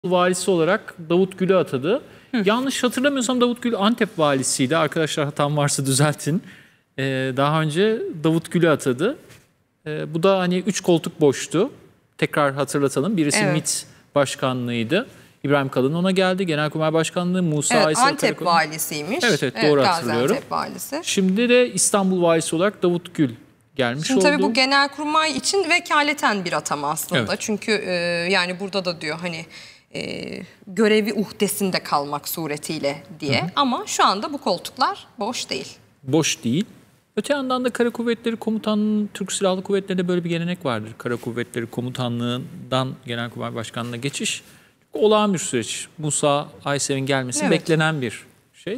valisi olarak Davut Gül'ü atadı. Yanlış hatırlamıyorsam Davut Gül Antep valisiydi. Arkadaşlar hatam varsa düzeltin. Daha önce Davut Gül'ü atadı. Bu da hani 3 koltuk boştu. Tekrar hatırlatalım. Birisi MİT başkanlığıydı. İbrahim Kalın ona geldi. Genelkurmay Başkanlığı Musa Aysel Antep valisiymiş. Evet doğru hatırlıyorum. Antep valisi. Şimdi de İstanbul valisi olarak Davut Gül gelmiş Şimdi oldu. tabii bu Genelkurmay için vekaleten bir atama aslında. Evet. Çünkü yani burada da diyor hani görevi uhdesinde kalmak suretiyle diye. Ama şu anda bu koltuklar boş değil. Boş değil. Öte yandan da Kara Kuvvetleri Komutanlığı, Türk Silahlı Kuvvetleri'nde böyle bir gelenek vardır. Kara Kuvvetleri Komutanlığı'ndan Genelkurmay Başkanlığı'na geçiş olağan bir süreç. Musa Aysel'in gelmesi beklenen bir şey.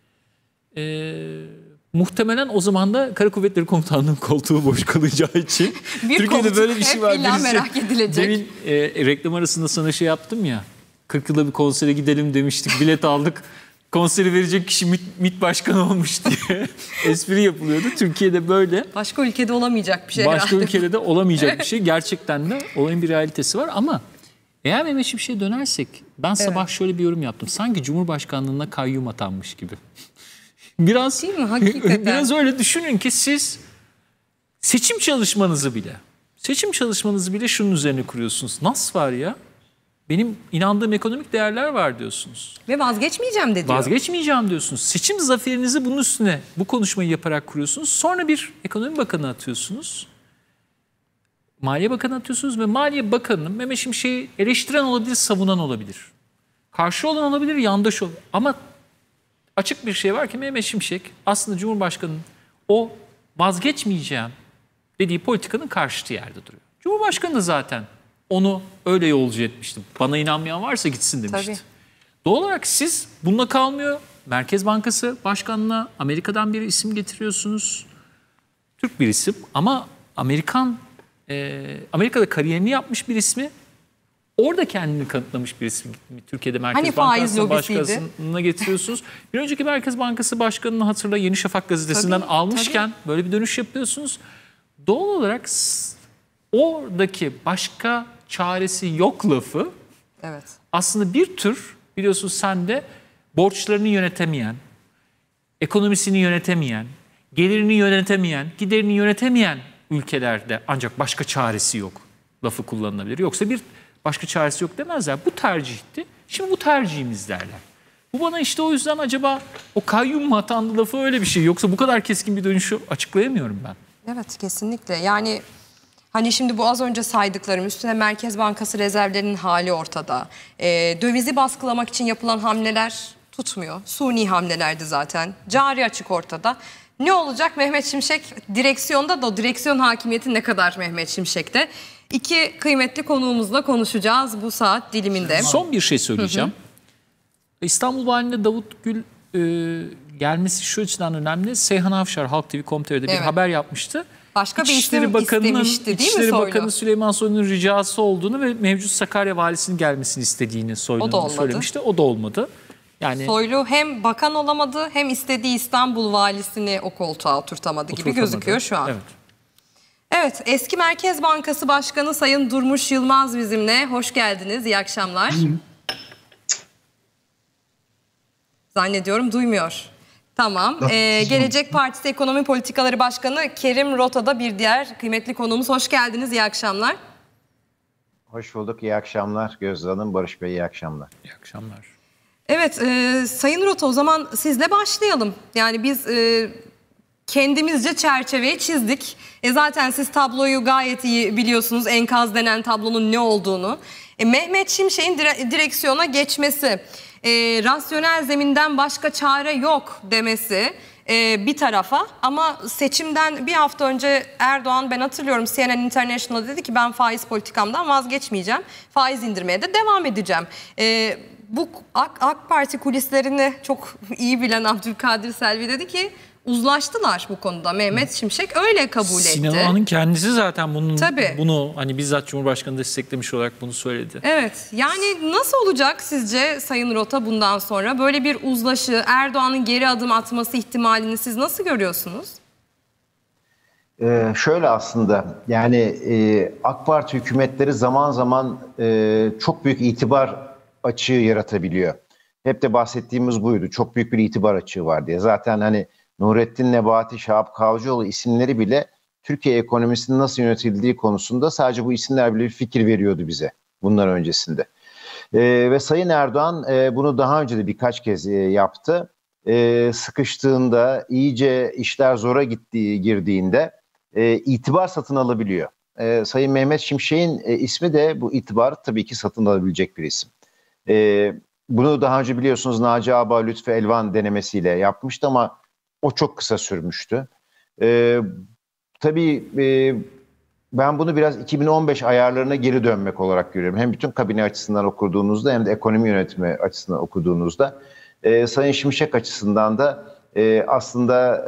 Muhtemelen o zaman da Kara Kuvvetleri Komutanlığı'nın koltuğu boş kalacağı için Türkiye'de böyle bir şey var. Merak edilecek. Demin reklam arasında sana şey yaptım ya. 40 yılda bir konsere gidelim demiştik. Bilet aldık. Konseri verecek kişi MİT başkanı olmuş diye espri yapılıyordu. Türkiye'de böyle. Başka ülkede olamayacak bir şey Başka herhalde. ülkede de olamayacak bir şey. Gerçekten de olayın bir realitesi var ama eğer Mehmet Şimşek'e dönersek ben sabah şöyle bir yorum yaptım. Sanki Cumhurbaşkanlığına kayyum atanmış gibi. Biraz, değil mi? Hakikaten. Biraz öyle düşünün ki siz seçim çalışmanızı bile şunun üzerine kuruyorsunuz. Nasıl var ya? Benim inandığım ekonomik değerler var diyorsunuz. Ve vazgeçmeyeceğim de diyor. Vazgeçmeyeceğim diyorsunuz. Seçim zaferinizi bunun üstüne bu konuşmayı yaparak kuruyorsunuz. Sonra bir ekonomi bakanı atıyorsunuz. Maliye Bakanı atıyorsunuz ve Maliye Bakanı'nın Mehmet Şimşek'i eleştiren olabilir, savunan olabilir. Karşı olan olabilir, yandaş olabilir. Ama açık bir şey var ki Mehmet Şimşek aslında Cumhurbaşkanı'nın o vazgeçmeyeceğim dediği politikanın karşıtı yerde duruyor. Cumhurbaşkanı da zaten onu öyle yolcu etmişti. Bana inanmayan varsa gitsin demişti. Tabii. Doğal olarak siz bununla kalmıyor. Merkez Bankası Başkanı'na Amerika'dan bir isim getiriyorsunuz. Türk bir isim ama Amerika'da kariyerini yapmış bir ismi. Orada kendini kanıtlamış bir isim. Türkiye'de Merkez Bankası Başkanı'na getiriyorsunuz. Bir önceki Merkez Bankası Başkanı'nı hatırla Yeni Şafak gazetesinden almışken böyle bir dönüş yapıyorsunuz. Doğal olarak oradaki başka çaresi yok lafı aslında bir tür biliyorsunuz sen de borçlarını yönetemeyen, ekonomisini yönetemeyen, gelirini yönetemeyen, giderini yönetemeyen ülkelerde ancak başka çaresi yok lafı kullanılabilir. Yoksa bir başka çaresi yok demezler. Bu tercihti. Şimdi bu tercihimiz derler. Bu bana işte o yüzden acaba o kayyum mu atandı lafı öyle bir şey. Yoksa bu kadar keskin bir dönüşü açıklayamıyorum ben. Evet kesinlikle. Yani hani şimdi bu az önce saydıklarım üstüne Merkez Bankası rezervlerinin hali ortada. Dövizi baskılamak için yapılan hamleler tutmuyor. Suni hamlelerdi zaten. Cari açık ortada. Ne olacak Mehmet Şimşek direksiyonda da o direksiyon hakimiyeti ne kadar Mehmet Şimşek'te? İki kıymetli konuğumuzla konuşacağız bu saat diliminde. Son bir şey söyleyeceğim. İstanbul Valiliğinde Davut Gül gelmesi şu açıdan önemli. Seyhan Avşar Halk TV.com.tr'de bir haber yapmıştı. Başka bir isim istemişti değil mi İçişleri Soylu? Bakanı Süleyman Soylu'nun ricası olduğunu ve mevcut Sakarya Valisi'nin gelmesini istediğini Soylu'nun söylemişti. O da olmadı. Yani Soylu hem bakan olamadı hem istediği İstanbul valisini o koltuğa oturtamadı gibi gözüküyor şu an. Evet, eski Merkez Bankası Başkanı Sayın Durmuş Yılmaz bizimle. Hoş geldiniz, iyi akşamlar. Zannediyorum duymuyor. Tamam. Gelecek Partisi Ekonomi Politikaları Başkanı Kerim Rota'da bir diğer kıymetli konuğumuz. Hoş geldiniz, iyi akşamlar. Hoş bulduk, iyi akşamlar. Gözde Hanım, Barış Bey, iyi akşamlar. İyi akşamlar. Evet, Sayın Rota o zaman sizle başlayalım. Yani biz kendimizce çerçeveyi çizdik. Zaten siz tabloyu gayet iyi biliyorsunuz, enkaz denen tablonun ne olduğunu. Mehmet Şimşek'in direksiyona geçmesi, rasyonel zeminden başka çare yok demesi bir tarafa. Ama seçimden bir hafta önce Erdoğan, ben hatırlıyorum, CNN International'da dedi ki ben faiz politikamdan vazgeçmeyeceğim. Faiz indirmeye de devam edeceğim. Bu AK Parti kulislerini çok iyi bilen Abdülkadir Selvi dedi ki uzlaştılar bu konuda. Mehmet Şimşek öyle kabul etti. Sinan Oğan'ın kendisi zaten bunu hani bizzat Cumhurbaşkanı desteklemiş olarak bunu söyledi. Evet. Yani nasıl olacak sizce Sayın Rota bundan sonra? Böyle bir uzlaşı, Erdoğan'ın geri adım atması ihtimalini siz nasıl görüyorsunuz? Şöyle aslında yani AK Parti hükümetleri zaman zaman çok büyük itibar açığı yaratabiliyor. Hep de bahsettiğimiz buydu. Çok büyük bir itibar açığı var diye. Zaten hani Nurettin Nebati, Şahap Kavcıoğlu isimleri bile Türkiye ekonomisinin nasıl yönetildiği konusunda sadece bu isimler bile bir fikir veriyordu bize bundan öncesinde. Ve Sayın Erdoğan bunu daha önce de birkaç kez yaptı. Sıkıştığında, iyice işler zora girdiğinde itibar satın alabiliyor. Sayın Mehmet Şimşek'in ismi de bu itibarı tabii ki satın alabilecek bir isim. Bunu daha önce biliyorsunuz Naci Ağbay, Lütfü Elvan denemesiyle yapmıştı ama o çok kısa sürmüştü. Tabii ben bunu biraz 2015 ayarlarına geri dönmek olarak görüyorum. Hem bütün kabine açısından okuduğunuzda hem de ekonomi yönetimi açısından okuduğunuzda. Sayın Şimşek açısından da aslında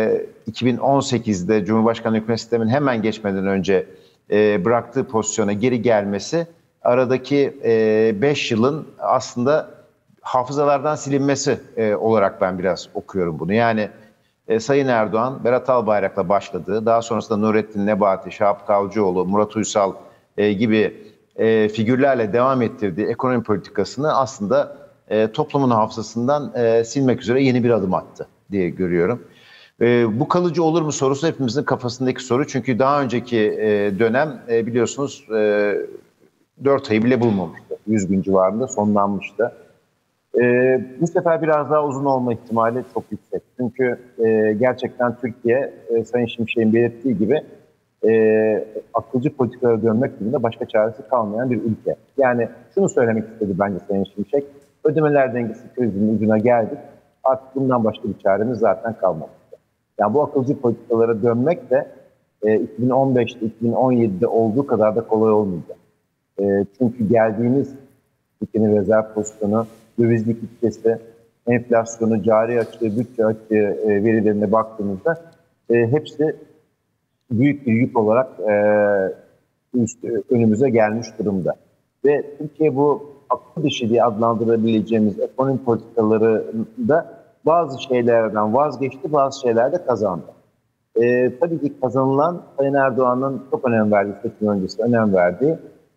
2018'de Cumhurbaşkanlığı hükümet sisteminin hemen geçmeden önce bıraktığı pozisyona geri gelmesi aradaki 5 yılın aslında hafızalardan silinmesi olarak ben biraz okuyorum bunu. Yani Sayın Erdoğan, Berat Albayrak'la başladığı, daha sonrasında Nurettin Nebati, Şahap Kavcıoğlu, Murat Uysal gibi figürlerle devam ettirdiği ekonomi politikasını aslında toplumun hafızasından silmek üzere yeni bir adım attı diye görüyorum. Bu kalıcı olur mu sorusu hepimizin kafasındaki soru. Çünkü daha önceki dönem biliyorsunuz 4 ayı bile bulmamıştı. 100 gün civarında sonlanmıştı. Bu sefer biraz daha uzun olma ihtimali çok yüksek. Çünkü gerçekten Türkiye Sayın Şimşek'in belirttiği gibi akılcı politikalara dönmek durumunda başka çaresi kalmayan bir ülke. Yani şunu söylemek istedi bence Sayın Şimşek. Ödemeler dengesi krizinin ucuna geldik. Artık bundan başka bir çaremiz zaten kalmamıştı. Yani bu akılcı politikalara dönmek de 2015'te, 2017'de olduğu kadar da kolay olmayacak. Çünkü geldiğimiz ülkenin rezerv pozisyonu, döviz likiditesi, enflasyonu, cari açığı, bütçe açığı verilerine baktığımızda hepsi büyük bir yük olarak önümüze gelmiş durumda. Ve Türkiye bu akıl dışı diye adlandırabileceğimiz ekonomi politikalarında bazı şeylerden vazgeçti, bazı şeyler de kazandı. Tabii ki kazanılan Sayın Erdoğan'ın çok önem verdiği, seçim öncesi önem verdiği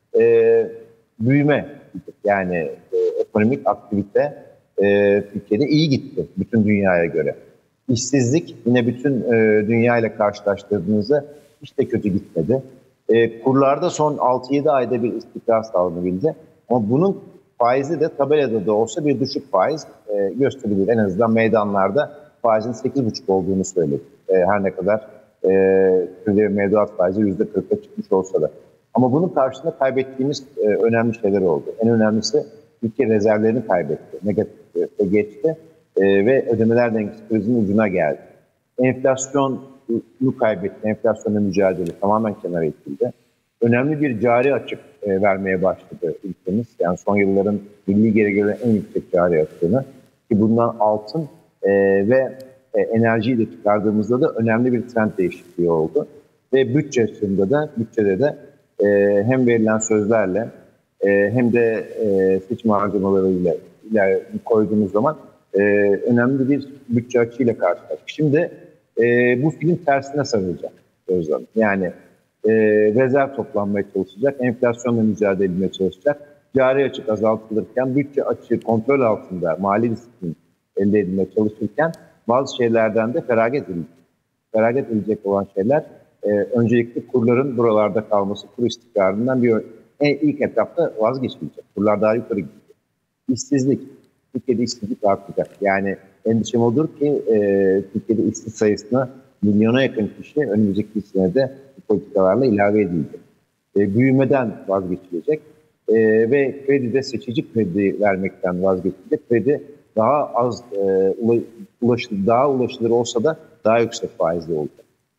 büyüme. Yani ekonomik aktivite Türkiye'de iyi gitti bütün dünyaya göre. İşsizlik yine bütün dünya ile karşılaştırdığınızda hiç de kötü gitmedi. Kurlarda son 6-7 ayda bir istikrar sağlanabildi. Ama bunun faizi de tabelada da olsa bir düşük faiz gösterilir. En azından meydanlarda faizin 8,5 olduğunu söyledi. Her ne kadar Türkiye mevduat faizi %40'a çıkmış olsa da. Ama bunun karşısında kaybettiğimiz önemli şeyler oldu. En önemlisi Türkiye rezervlerini kaybetti. Negatife geçti ve ödemeler dengesi krizinin ucuna geldi. Enflasyonu kaybetti. Enflasyonla mücadele tamamen kenara itildi. Önemli bir cari açık vermeye başladı ülkemiz. Yani son yılların milli gelirlerin en yüksek cari açığını. Ki bundan altın ve enerjiyi de çıkardığımızda da önemli bir trend değişikliği oldu. Ve bütçede de hem verilen sözlerle hem de seçim harcamalarıyla koyduğumuz zaman önemli bir bütçe açığıyla karşılaştık. Şimdi bu film tersine sarılacak Özlem. Yani rezerv toplanmaya çalışacak, enflasyonla mücadele etmeye çalışacak. Cari açık azaltılırken bütçe açığı kontrol altında mali disiplin elde edilmeye çalışırken bazı şeylerden de feragat edilecek. Feragat edilecek olan şeyler öncelikle kurların buralarda kalması, kur istikrarından ilk etapta vazgeçilecek. Kurlar daha yukarı gidecek. İşsizlik. Türkiye'de işsizlik artacak. Yani endişem odur ki Türkiye'de işsiz sayısına milyona yakın kişi önümüzdeki senede bu politikalarla ilave edilecek. Büyümeden vazgeçilecek ve kredide seçici kredi vermekten vazgeçilecek. Kredi daha az daha ulaşılır olsa da daha yüksek faizli olacak.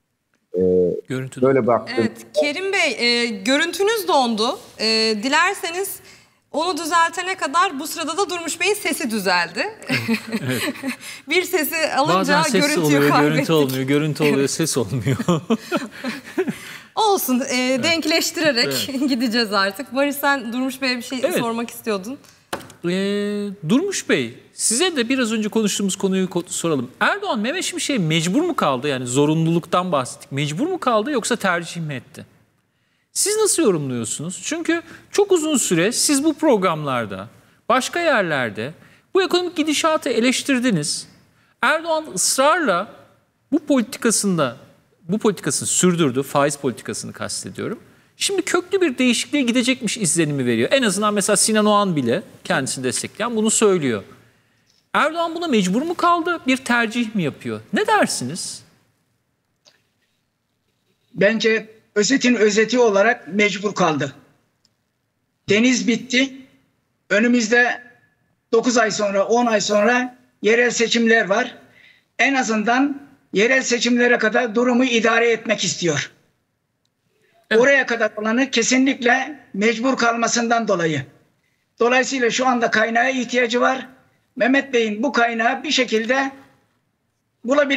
Böyle baktım. Evet, Kerim Bey, görüntünüz dondu. Dilerseniz onu düzeltene kadar bu sırada da Durmuş Bey'in sesi düzeldi. Evet. Bir sesi alınca bazen ses görüntüyü oluyor, kaybettik. görüntü olmuyor, görüntü oluyor, ses olmuyor. Olsun, denkleştirerek gideceğiz artık. Barış, sen Durmuş Bey'e bir şey sormak istiyordun. Durmuş Bey, size de biraz önce konuştuğumuz konuyu soralım. Erdoğan Mehmet Şimşek'e mecbur mu kaldı? Yani zorunluluktan bahsettik. Mecbur mu kaldı yoksa tercih mi etti? Siz nasıl yorumluyorsunuz? Çünkü çok uzun süre siz bu programlarda başka yerlerde bu ekonomik gidişatı eleştirdiniz. Erdoğan ısrarla bu politikasını sürdürdü. Faiz politikasını kastediyorum. Şimdi köklü bir değişikliğe gidecekmiş izlenimi veriyor. En azından mesela Sinan Oğan bile kendisini destekleyen bunu söylüyor. Erdoğan buna mecbur mu kaldı? Bir tercih mi yapıyor? Ne dersiniz? Bence özetin özeti olarak mecbur kaldı. Deniz bitti. Önümüzde 9 ay sonra, 10 ay sonra yerel seçimler var. En azından yerel seçimlere kadar durumu idare etmek istiyor. Evet. Oraya kadar olanı kesinlikle mecbur kalmasından dolayı. Dolayısıyla şu anda kaynağa ihtiyacı var. Mehmet Bey'in bu kaynağı bir şekilde bulabilir.